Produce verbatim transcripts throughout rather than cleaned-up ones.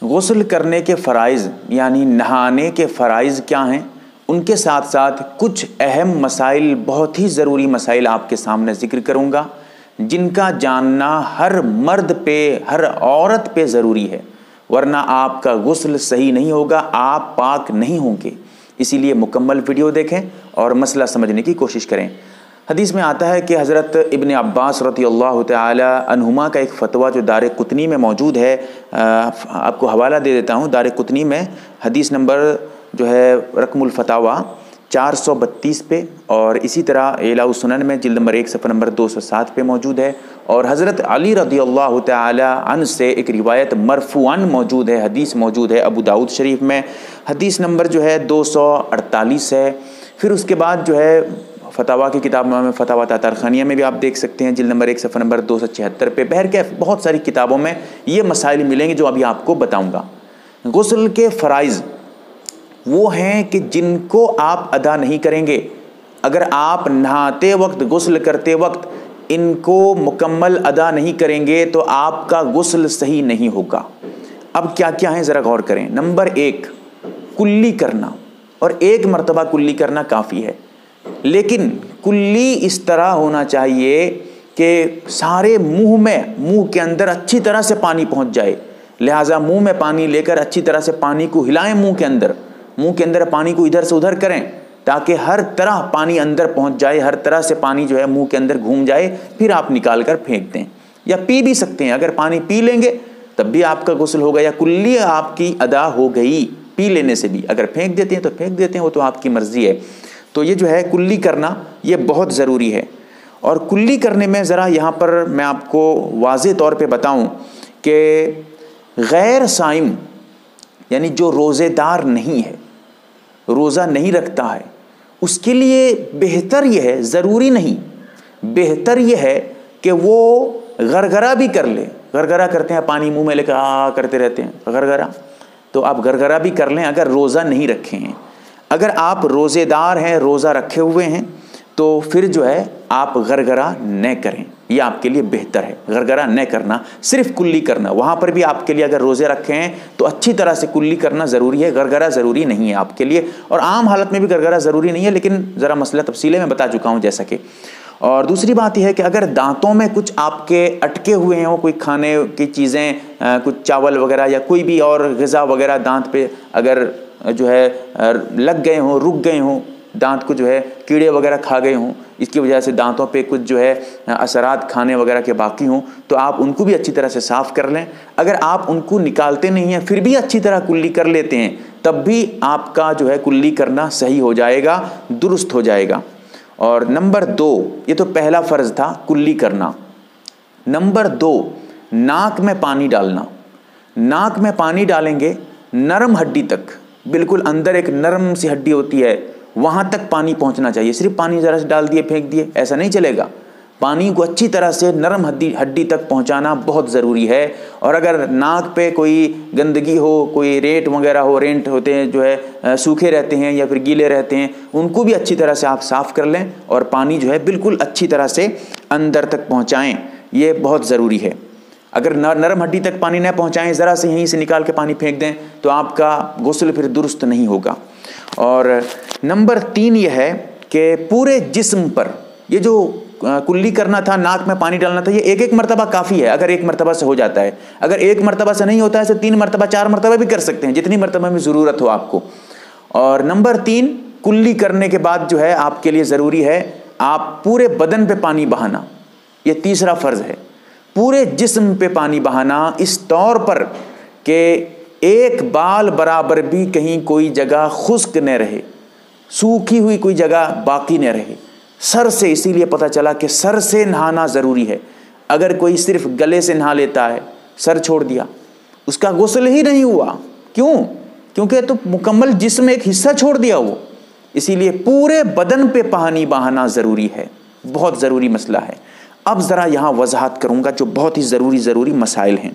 غسل کرنے کے فرائض یعنی نہانے کے فرائض کیا ہیں، ان کے ساتھ ساتھ کچھ اہم مسائل، بہت ہی ضروری مسائل آپ کے سامنے ذکر کروں گا، جن کا جاننا ہر مرد پہ، ہر عورت پہ ضروری ہے، ورنہ آپ کا غسل صحیح نہیں ہوگا، آپ پاک نہیں ہوں گے۔ اسی لیے مکمل ویڈیو دیکھیں اور مسئلہ سمجھنے کی کوشش کریں۔ حدیث میں آتا ہے کہ حضرت ابن عباس رضی اللہ تعالی عنہما کا ایک فتویٰ جو دار قطنی میں موجود ہے، آپ کو حوالہ دے دیتا ہوں۔ دار قطنی میں حدیث نمبر جو ہے رقم الفتاویٰ چار سو بتیس پہ، اور اسی طرح اعلاء السنن میں جلد نمبر ایک صفحہ نمبر دو سو سات پہ موجود ہے، اور حضرت علی رضی اللہ تعالی عنہ سے ایک روایت مرفوعاً موجود ہے، حدیث موجود ہے ابو داؤد شریف میں، حدیث نمبر جو ہے دو سو اڑتالیس ہے۔ پھر اس کے بعد جو ہے فتاویٰ کی کتاب میں فتاویٰ تاطرخانیہ میں بھی آپ دیکھ سکتے ہیں، جلد نمبر ایک صفحہ نمبر دو سو چھہتر پہ۔ بہرکیف بہت ساری کتابوں میں یہ مسائل ملیں گے جو ابھی آپ کو بتاؤں گا۔ غسل کے فرائض وہ ہیں کہ جن کو آپ ادا نہیں کریں گے، اگر آپ نہاتے وقت، غسل کرتے وقت ان کو مکمل ادا نہیں کریں گے تو آپ کا غسل صحیح نہیں ہوگا۔ اب کیا کیا ہیں ذرا غور کریں۔ نمبر ایک، کلی کرنا، اور ایک مرتبہ کلی کرنا کافی ہے، لیکن کلی اس طرح ہونا چاہیے کہ سارے منہ میں، منہ کے اندر اچھی طرح سے پانی پہنچ جائے، لہٰذا منہ میں پانی لے کر اچھی طرح سے پانی کو ہلائیں، منہ کے اندر منہ کے اندر پانی کو ادھر سے ادھر کریں تاکہ ہر طرح پانی اندر پہنچ جائے، ہر طرح سے پانی جو ہے منہ کے اندر گھوم جائے، پھر آپ نکال کر پھینک دیں یا پی بھی سکتے ہیں۔ اگر پانی پی لیں گے تب بھی آپ کا غسل ہوگا، یا کلی آپ کی ادا ہو گئی پی لینے سے بھی۔ اگر پھینک دیتے ہیں تو پھینک دیتے ہیں، وہ تو آپ کی مرضی ہے۔ تو یہ جو ہے کلی کرنا یہ بہت ضروری ہے۔ اور کلی کرنے میں ذرا یہاں پر میں آپ کو واضح طور پہ بتاؤں کہ غیر صائم یعنی جو روزے دار نہیں ہے، روزہ نہیں رکھتا ہے، اس کے لیے بہتر یہ ہے، ضروری نہیں، بہتر یہ ہے کہ وہ غرغرہ بھی کر لے۔ غرغرہ کرتے ہیں، پانی منہ میں لے کر آ کرتے رہتے ہیں، غرغرہ، تو آپ غرغرہ بھی کر لیں اگر روزہ نہیں رکھے ہیں۔ اگر آپ روزے دار ہیں، روزہ رکھے ہوئے ہیں، تو پھر جو ہے آپ غرغرہ نہ کریں، یہ آپ کے لیے بہتر ہے۔ غرغرہ نہ کرنا، صرف کلی کرنا، وہاں پر بھی آپ کے لیے اگر روزے رکھے ہیں تو اچھی طرح سے کلی کرنا ضروری ہے، غرغرہ ضروری نہیں ہے آپ کے لیے، اور عام حالت میں بھی غرغرہ ضروری نہیں ہے، لیکن ذرا مسئلہ تفصیلیں میں بتا چکا ہوں جیسا کہ۔ اور دوسری بات یہ ہے کہ اگر دانتوں میں کچھ آپ کے اٹکے ہوئے ہوں، کوئی کھانے کی چیزیں، کچھ چاول وغیرہ یا کوئی بھی اور غذا وغیرہ دانت پہ اگر جو ہے لگ گئے ہوں، رک گئے ہوں، دانت کو جو ہے کیڑے وغیرہ کھا گئے ہوں، اس کی وجہ سے دانتوں پہ کچھ جو ہے اثرات کھانے وغیرہ کے باقی ہوں، تو آپ ان کو بھی اچھی طرح سے صاف کر لیں۔ اگر آپ ان کو نکالتے نہیں ہیں پھر بھی اچھی طرح کلی کر لیتے ہیں، تب بھی آپ کا جو ہے کلی کرنا صحیح ہو جائے گا، درست ہو جائے گا۔ اور نمبر دو، یہ تو پہلا فرض تھا کلی کرنا۔ نمبر دو، ناک میں پانی ڈالنا۔ ناک میں پانی ڈالیں گے نرم ہڈی تک، بالکل اندر ایک نرم سی ہڈی ہوتی ہے، وہاں تک پانی پہنچنا چاہیے۔ صرف پانی ذرا سے ڈال دیے پھینک دیے ایسا نہیں چلے گا، پانی کو اچھی طرح سے نرم ہڈی ہڈی تک پہنچانا بہت ضروری ہے۔ اور اگر ناک پہ کوئی گندگی ہو، کوئی ریٹ وغیرہ ہو، رینٹ ہوتے ہیں جو ہے سوکھے رہتے ہیں یا پھر گیلے رہتے ہیں، ان کو بھی اچھی طرح سے آپ صاف کر لیں اور پانی جو ہے بالکل اچھی طرح سے اندر تک پہنچائیں، یہ بہت ضروری ہے۔ اگر نرم ہڈی تک پانی نہ پہنچائیں، ذرا سے یہیں سے نکال کے پانی پھینک دیں تو آپ کا غسل پھر درست نہیں ہوگا۔ اور نمبر تین یہ ہے کہ پورے جسم پر، یہ جو کلی کرنا تھا، ناک میں پانی ڈالنا تھا، یہ ایک ایک مرتبہ کافی ہے اگر ایک مرتبہ سے ہو جاتا ہے۔ اگر ایک مرتبہ سے نہیں ہوتا ہے تو تین مرتبہ، چار مرتبہ بھی کر سکتے ہیں، جتنی مرتبہ میں ضرورت ہو آپ کو۔ اور نمبر تین، کلی کرنے کے بعد جو ہے آپ کے لیے ضروری ہے آپ پورے بدن پہ پانی بہانا، یہ تیسرا فرض ہے۔ پورے جسم پہ پانی بہانا اس طور پر کہ ایک بال برابر بھی کہیں کوئی جگہ خشک نہ رہے، سوکھی ہوئی کوئی جگہ باقی نہ رہے۔ سر سے، اسی لیے پتہ چلا کہ سر سے نہانا ضروری ہے۔ اگر کوئی صرف گلے سے نہا لیتا ہے، سر چھوڑ دیا، اس کا غسل ہی نہیں ہوا۔ کیوں؟ کیونکہ تو مکمل جسم ایک حصہ چھوڑ دیا وہ۔ اسی لیے پورے بدن پہ پانی بہانا ضروری ہے، بہت ضروری مسئلہ ہے۔ اب ذرا یہاں وضاحت کروں گا جو بہت ہی ضروری ضروری مسائل ہیں۔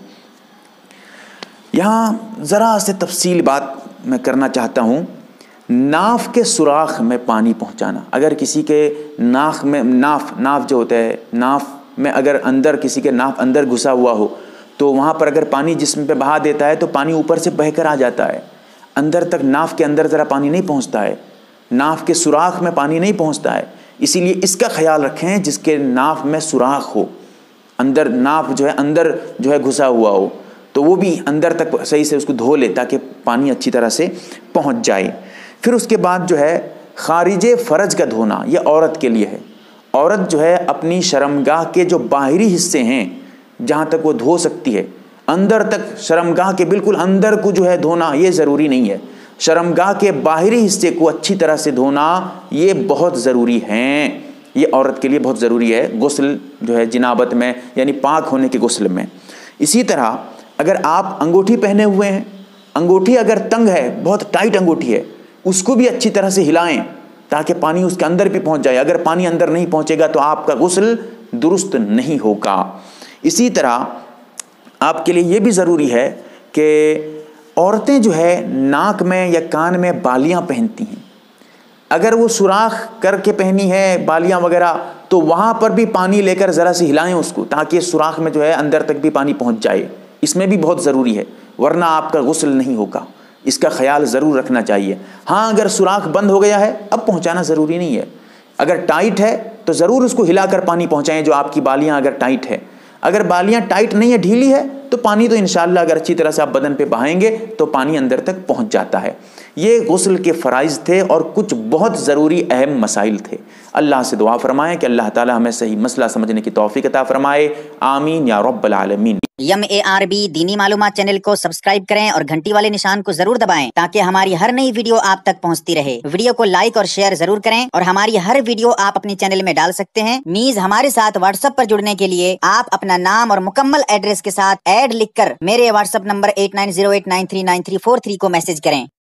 یہاں ذرا سے تفصیل بات میں کرنا چاہتا ہوں۔ ناف کے سوراخ میں پانی پہنچانا، اگر کسی کے ناف میں، ناف ناف جو ہوتا ہے، ناف میں اگر اندر کسی کے ناف اندر گھسا ہوا ہو تو تو وہاں پر اگر پانی جسم پہ بہا دیتا ہے تو پانی اوپر سے بہہ کر آ جاتا ہے، اندر تک ناف کے اندر ذرا پانی نہیں پہنچتا ہے، ناف کے سوراخ میں پانی نہیں پہنچتا ہے۔ اسی لیے اس کا خیال رکھیں جس کے ناف میں سوراخ ہو، اندر ناف جو ہے اندر جو ہے گھسا ہوا ہو، تو وہ بھی اندر تک صحیح سے اس کو دھو لے تاکہ پانی اچھی طرح سے پہنچ جائے۔ پھر اس کے بعد جو ہے خارج فرج کا دھونا، یہ عورت کے لیے ہے۔ عورت جو ہے اپنی شرمگاہ کے جو باہری حصے ہیں جہاں تک وہ دھو سکتی ہے، اندر تک شرمگاہ کے بالکل اندر کو جو ہے دھونا یہ ضروری نہیں ہے، شرمگاہ کے باہری حصے کو اچھی طرح سے دھونا یہ بہت ضروری ہیں، یہ عورت کے لیے بہت ضروری ہے غسل جو ہے جنابت میں، یعنی پاک ہونے کے غسل میں۔ اسی طرح اگر آپ انگوٹھی پہنے ہوئے ہیں، انگوٹھی اگر تنگ ہے، بہت ٹائٹ انگوٹھی ہے، اس کو بھی اچھی طرح سے ہلائیں تاکہ پانی اس کے اندر بھی پہنچ جائے۔ اگر پانی اندر نہیں پہنچے گا تو آپ کا غسل درست نہیں ہوگا۔ اسی طرح آپ کے لیے یہ بھی ضروری ہے کہ عورتیں جو ہے ناک میں یا کان میں بالیاں پہنتی ہیں، اگر وہ سوراخ کر کے پہنی ہے بالیاں وغیرہ تو وہاں پر بھی پانی لے کر ذرا سے ہلائیں اس کو تاکہ سوراخ میں جو ہے اندر تک بھی پانی پہنچ جائے، اس میں بھی بہت ضروری ہے، ورنہ آپ کا غسل نہیں ہوگا، اس کا خیال ضرور رکھنا چاہیے۔ ہاں اگر سوراخ بند ہو گیا ہے اب پہنچانا ضروری نہیں ہے، اگر ٹائٹ ہے تو ضرور اس کو ہلا کر پانی پہنچائیں جو آپ کی بالیاں اگر ٹائٹ ہے۔ اگر بالیاں ٹائٹ نہیں ہے، ڈھیلی ہے، تو پانی تو انشاءاللہ اگر اچھی طرح سے آپ بدن پہ بہائیں گے تو پانی اندر تک پہنچ جاتا ہے۔ یہ غسل کے فرائض تھے اور کچھ بہت ضروری اہم مسائل تھے۔ اللہ سے دعا فرمائیں کہ اللہ تعالی ہمیں صحیح مسئلہ سمجھنے کی توفیق عطا فرمائے، آمین یا رب العالمین۔ یم اے آر بی دینی معلومات چینل کو سبسکرائب کریں اور گھنٹی والے نشان کو ضرور دبائیں تاکہ ہماری ہر نئی ویڈیو آپ تک پہنچتی رہے۔ ویڈیو کو لائک اور شیئر ضرور کریں اور ہماری ہر ویڈیو آپ اپنی چینل میں ڈال سکتے ہیں۔ نیز ہمارے ساتھ واٹس ایپ پر جڑنے کے لیے آپ اپنا نام اور مکمل ایڈریس کے ساتھ ایڈ لکھ کر میرے WhatsApp number eight nine zero eight nine three nine three four three کو میسج کریں۔